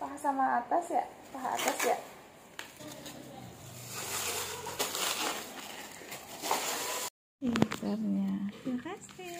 Paha sama atas ya, paha atas ya. Pintarnya. Terima kasih.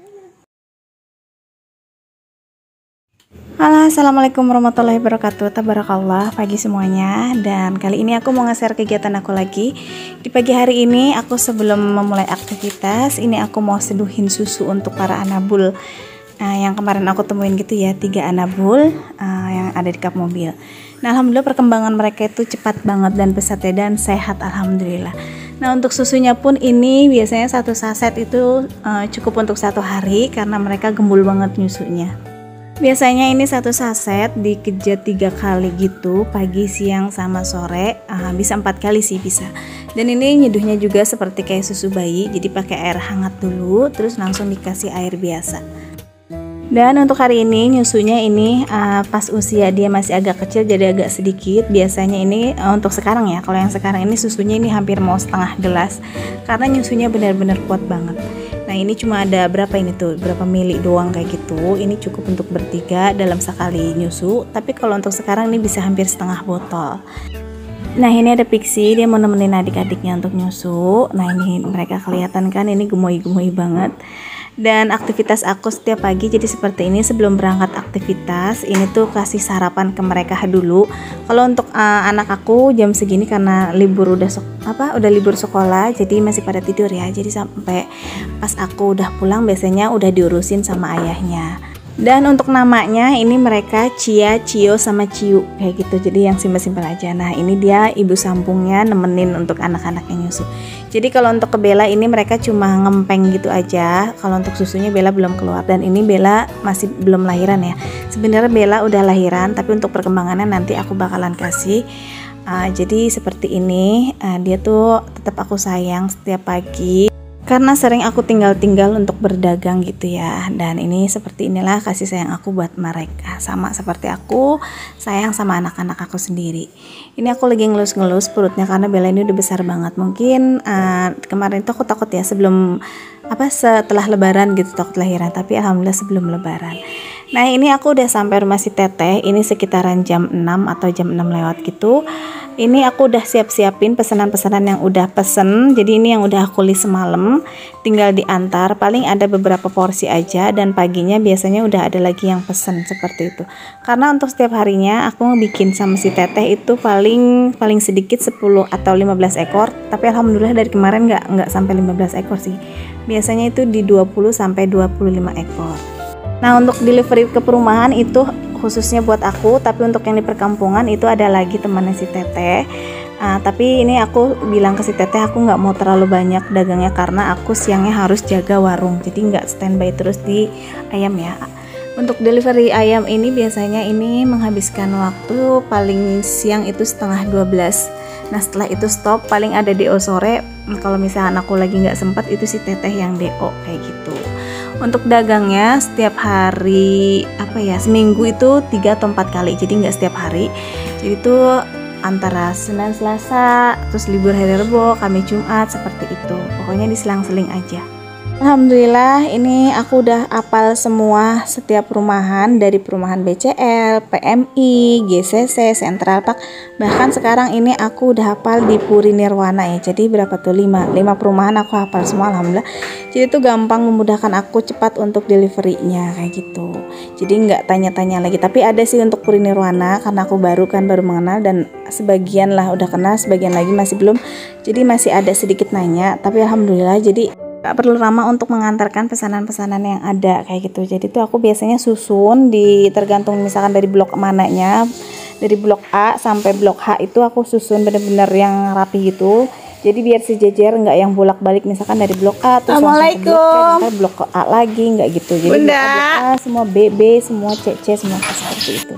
Halo, assalamualaikum warahmatullahi wabarakatuh. Tabarakallah, pagi semuanya. Dan kali ini aku mau nge-share kegiatan aku lagi. Di pagi hari ini aku sebelum memulai aktivitas, ini aku mau seduhin susu untuk para anabul. Yang kemarin aku temuin gitu ya, 3 anabul yang ada di kap mobil. Nah, alhamdulillah perkembangan mereka itu cepat banget dan pesat ya, dan sehat alhamdulillah. Nah, untuk susunya pun ini biasanya 1 saset itu cukup untuk 1 hari karena mereka gembul banget nyusunya. Biasanya ini 1 saset dikejat 3 kali gitu, pagi, siang, sama sore. Bisa 4 kali sih bisa. Dan ini nyeduhnya juga seperti kayak susu bayi, jadi pakai air hangat dulu, terus langsung dikasih air biasa. Dan untuk hari ini nyusunya ini pas usia dia masih agak kecil, jadi agak sedikit. Biasanya ini untuk sekarang ya, kalau yang sekarang ini susunya ini hampir mau setengah gelas karena nyusunya benar-benar kuat banget. Nah, ini cuma ada berapa ini tuh, berapa mili doang kayak gitu. Ini cukup untuk bertiga dalam sekali nyusu, tapi kalau untuk sekarang ini bisa hampir setengah botol. Nah, ini ada Pixie, dia mau nemenin adik-adiknya untuk nyusu. Nah, ini mereka kelihatan kan, ini gemoy-gemoy banget. Dan aktivitas aku setiap pagi jadi seperti ini. Sebelum berangkat aktivitas, ini tuh kasih sarapan ke mereka dulu. Kalau untuk anak aku jam segini karena libur udah libur sekolah, jadi masih pada tidur ya. Jadi sampai pas aku udah pulang biasanya udah diurusin sama ayahnya. Dan untuk namanya ini mereka Cia, Cio, sama Ciu kayak gitu. Jadi yang simpel-simpel aja. Nah, ini dia ibu sambungnya nemenin untuk anak-anaknya nyusu. Jadi kalau untuk ke Bella ini mereka cuma ngempeng gitu aja. Kalau untuk susunya Bella belum keluar, dan ini Bella masih belum lahiran ya. Sebenarnya Bella udah lahiran, tapi untuk perkembangannya nanti aku bakalan kasih. Jadi seperti ini, dia tuh tetap aku sayang setiap pagi. Karena sering aku tinggal-tinggal untuk berdagang gitu ya. Dan ini seperti inilah kasih sayang aku buat mereka. Sama seperti aku sayang sama anak-anak aku sendiri. Ini aku lagi ngelus-ngelus perutnya karena Bella ini udah besar banget. Mungkin kemarin itu aku takut ya setelah lebaran gitu takut lahiran. Tapi alhamdulillah sebelum lebaran. Nah, ini aku udah sampai rumah si Teteh. Ini sekitaran jam 6 atau jam 6 lewat gitu. Ini aku udah siap-siapin pesanan-pesanan yang udah pesen. Jadi ini yang udah aku list semalam, tinggal diantar. Paling ada beberapa porsi aja, dan paginya biasanya udah ada lagi yang pesen seperti itu. Karena untuk setiap harinya aku bikin sama si Teteh itu paling sedikit 10 atau 15 ekor. Tapi alhamdulillah dari kemarin nggak sampai 15 ekor sih. Biasanya itu di 20 sampai 25 ekor. Nah, untuk delivery ke perumahan itu khususnya buat aku, tapi untuk yang di perkampungan itu ada lagi temannya si Teteh. Tapi ini aku bilang ke si Teteh aku nggak mau terlalu banyak dagangnya karena aku siangnya harus jaga warung, jadi nggak standby terus di ayam ya. Untuk delivery ayam ini biasanya ini menghabiskan waktu paling siang itu setengah 12. Nah, setelah itu stop, paling ada DO sore. Kalau misalnya aku lagi nggak sempat, itu si Teteh yang DO kayak gitu. Untuk dagangnya setiap hari seminggu itu 3 atau 4 kali, jadi nggak setiap hari. Jadi itu antara Senin, Selasa, terus libur hari Rebo, Kamis, Jumat, seperti itu. Pokoknya diselang-seling aja. Alhamdulillah ini aku udah apal semua setiap perumahan, dari perumahan BCL, PMI, GCC, Central Park. Bahkan sekarang ini aku udah hafal di Puri Nirwana ya. Jadi berapa tuh 5 perumahan aku hafal semua alhamdulillah. Jadi itu gampang memudahkan aku cepat untuk deliverynya kayak gitu. Jadi nggak tanya-tanya lagi. Tapi ada sih untuk Puri Nirwana karena aku baru mengenal, dan sebagian lah udah kenal, sebagian lagi masih belum. Jadi masih ada sedikit nanya. Tapi alhamdulillah jadi gak perlu lama untuk mengantarkan pesanan-pesanan yang ada kayak gitu. Jadi tuh aku biasanya susun tergantung misalkan dari blok mananya. Dari blok A sampai blok H itu aku susun bener-bener yang rapi gitu. Jadi biar sejajar, nggak yang bolak-balik misalkan dari blok A terus langsung ke blok A lagi, nggak gitu. Jadi blok A, semua B, semua C, semua seperti itu.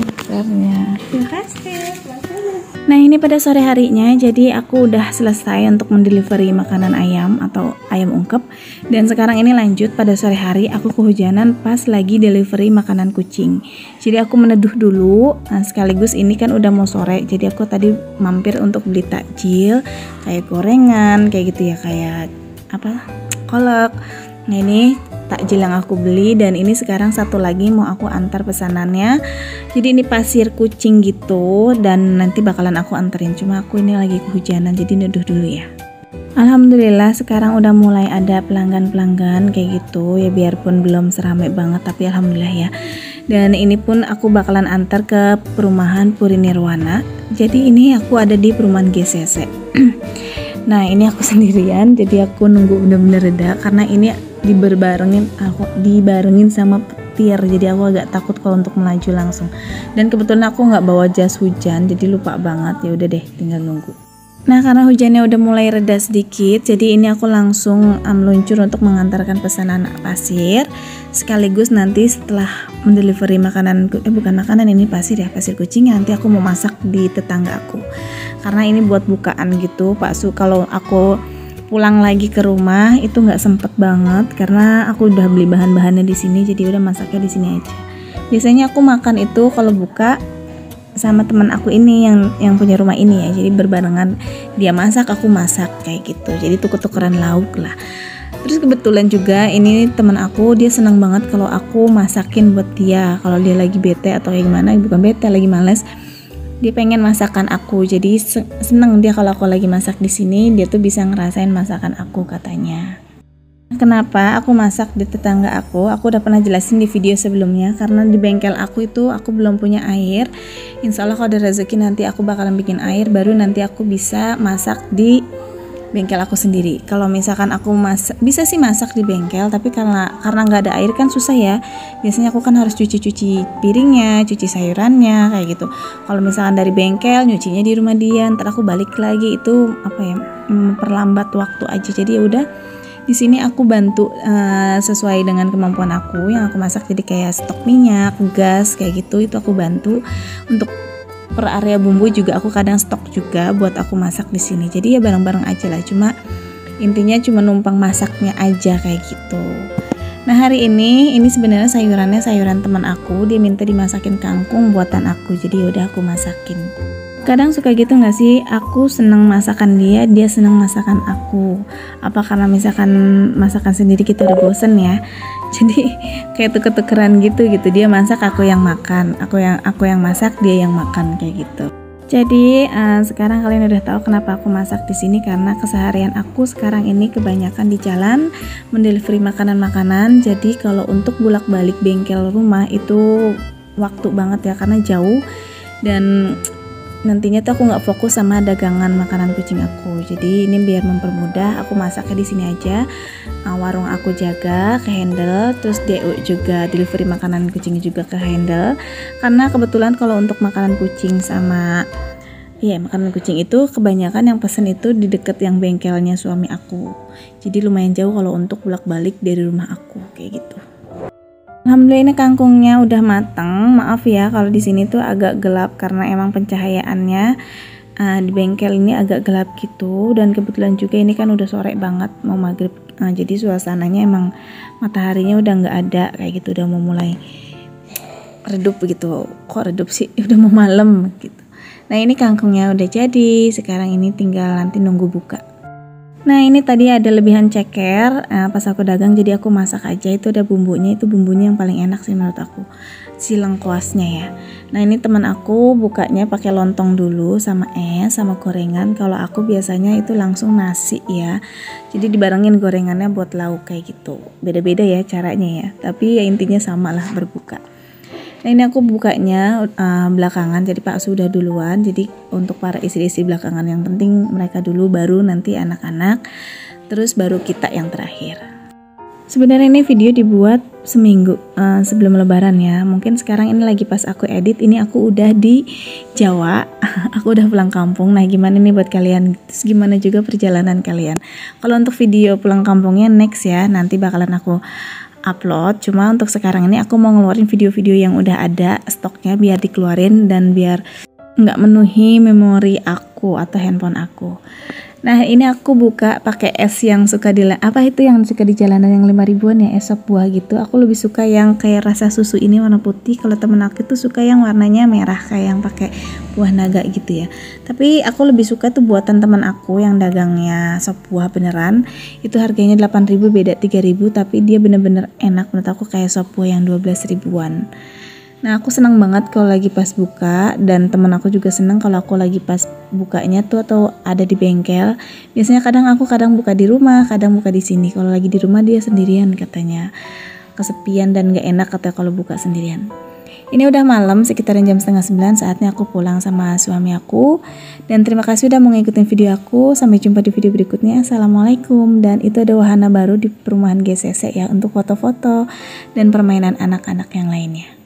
Terima kasih. Nah, ini pada sore harinya, jadi aku udah selesai untuk mendelivery makanan ayam atau ayam ungkep. Dan sekarang ini lanjut pada sore hari, aku kehujanan pas lagi delivery makanan kucing. Jadi aku meneduh dulu, sekaligus ini kan udah mau sore, jadi aku tadi mampir untuk beli takjil, kayak gorengan, kayak gitu ya, kayak kolak. Nah ini takjil yang aku beli, dan ini sekarang satu lagi mau aku antar pesanannya. Jadi ini pasir kucing gitu, dan nanti bakalan aku anterin. Cuma aku ini lagi kehujanan jadi neduh dulu ya. Alhamdulillah sekarang udah mulai ada pelanggan-pelanggan kayak gitu ya, biarpun belum seramai banget tapi alhamdulillah ya. Dan ini pun aku bakalan antar ke perumahan Puri Nirwana. Jadi ini aku ada di perumahan GCC. Nah ini aku sendirian, jadi aku nunggu bener-bener reda karena ini dibarengin sama petir, jadi aku agak takut kalau untuk melaju langsung. Dan kebetulan aku nggak bawa jas hujan, jadi lupa banget. Ya udah deh, tinggal nunggu. Nah karena hujannya udah mulai reda sedikit, jadi ini aku langsung meluncur untuk mengantarkan pesanan pasir, sekaligus nanti setelah mendelivery makanan, bukan makanan, ini pasir ya, pasir kucing. Nanti aku mau masak di tetangga aku karena ini buat bukaan gitu Pak Su. Kalau aku pulang lagi ke rumah itu nggak sempet banget karena aku udah beli bahan-bahannya di sini, jadi udah masaknya di sini aja. Biasanya aku makan itu kalau buka sama teman aku ini yang punya rumah ini ya, jadi berbarengan, dia masak aku masak kayak gitu, jadi tuker-tukeran lauk lah. Terus kebetulan juga ini teman aku, dia senang banget kalau aku masakin buat dia kalau dia lagi bete atau kayak gimana, bukan bete, lagi males, dia pengen masakan aku. Jadi seneng dia kalau aku lagi masak di sini, dia tuh bisa ngerasain masakan aku katanya. Kenapa aku masak di tetangga aku udah pernah jelasin di video sebelumnya. Karena di bengkel aku itu aku belum punya air. Insya Allah kalau ada rezeki nanti aku bakalan bikin air, baru nanti aku bisa masak di bengkel aku sendiri. Kalau misalkan aku bisa sih masak di bengkel, tapi karena nggak ada air kan susah ya. Biasanya aku kan harus cuci piringnya, cuci sayurannya kayak gitu. Kalau misalkan dari bengkel, nyucinya di rumah dia, ntar aku balik lagi, itu memperlambat waktu aja. Jadi ya udah, di sini aku bantu sesuai dengan kemampuan aku. Yang aku masak jadi kayak stok minyak, gas kayak gitu, itu aku bantu. Untuk per area bumbu juga aku kadang stok juga buat aku masak di sini. Jadi ya bareng-bareng aja lah. Cuma intinya cuma numpang masaknya aja kayak gitu. Nah hari ini sebenarnya sayuran teman aku. Dia minta dimasakin kangkung buatan aku. Jadi udah aku masakin. Kadang suka gitu gak sih, aku seneng masakan dia seneng masakan aku. Apa karena misalkan masakan sendiri kita udah bosen ya, jadi kayak tuker-tukeran gitu. Dia masak, aku yang makan, aku yang masak, dia yang makan kayak gitu. Jadi sekarang kalian udah tahu kenapa aku masak di sini, karena keseharian aku sekarang ini kebanyakan di jalan mendelivery makanan-makanan. Jadi kalau untuk bolak-balik bengkel rumah itu waktu banget ya, karena jauh, dan nantinya tuh aku nggak fokus sama dagangan makanan kucing aku. Jadi ini biar mempermudah, aku masaknya di sini aja. Warung aku jaga ke handle, terus DU juga delivery makanan kucing juga ke handle. Karena kebetulan kalau untuk makanan kucing sama makanan kucing itu kebanyakan yang pesen itu di deket yang bengkelnya suami aku. Jadi lumayan jauh kalau untuk bolak-balik dari rumah aku kayak gitu. Alhamdulillah ini kangkungnya udah matang. Maaf ya kalau di sini tuh agak gelap karena emang pencahayaannya di bengkel ini agak gelap gitu. Dan kebetulan juga ini kan udah sore banget, mau maghrib. Jadi suasananya emang mataharinya udah nggak ada kayak gitu, udah mau mulai redup gitu. Kok redup sih? Udah mau malam gitu. Nah ini kangkungnya udah jadi. Sekarang ini tinggal nanti nunggu buka. Nah ini tadi ada lebihan ceker pas aku dagang, jadi aku masak aja. Itu ada bumbunya, itu bumbunya yang paling enak sih menurut aku, si lengkuasnya ya. Nah ini teman aku bukanya pakai lontong dulu sama es sama gorengan. Kalau aku biasanya itu langsung nasi ya, jadi dibarengin gorengannya buat lauk kayak gitu. Beda-beda ya caranya ya, tapi ya intinya sama lah berbuka. Nah ini aku bukanya belakangan, jadi Pak sudah duluan. Jadi untuk para istri-istri belakangan, yang penting mereka dulu, baru nanti anak-anak, terus baru kita yang terakhir. Sebenarnya ini video dibuat seminggu sebelum lebaran ya. Mungkin sekarang ini lagi pas aku edit, ini aku udah di Jawa. Aku udah pulang kampung. Nah gimana nih buat kalian, terus gimana juga perjalanan kalian. Kalau untuk video pulang kampungnya next ya, nanti bakalan aku upload. Cuma untuk sekarang ini aku mau ngeluarin video-video yang udah ada stoknya biar dikeluarin dan biar nggak menuhi memori aku atau handphone aku. Nah ini aku buka pakai es yang suka di apa itu yang suka di jalanan yang 5 ribuan ya, es sop buah gitu. Aku lebih suka yang kayak rasa susu ini warna putih. Kalau temen aku tuh suka yang warnanya merah kayak yang pakai buah naga gitu ya. Tapi aku lebih suka tuh buatan teman aku yang dagangnya sop buah beneran. Itu harganya 8.000 beda 3.000, tapi dia bener-bener enak menurut aku kayak sop buah yang 12 ribuan. Nah aku senang banget kalau lagi pas buka, dan temen aku juga senang kalau aku lagi pas bukanya tuh atau ada di bengkel. Biasanya kadang buka di rumah, kadang buka di sini. Kalau lagi di rumah dia sendirian katanya, kesepian dan gak enak katanya kalau buka sendirian. Ini udah malam, sekitaran jam 8:30, saatnya aku pulang sama suami aku. Dan terima kasih udah mau ngikutin video aku. Sampai jumpa di video berikutnya. Assalamualaikum. Dan itu ada wahana baru di perumahan GCC ya, untuk foto-foto dan permainan anak-anak yang lainnya.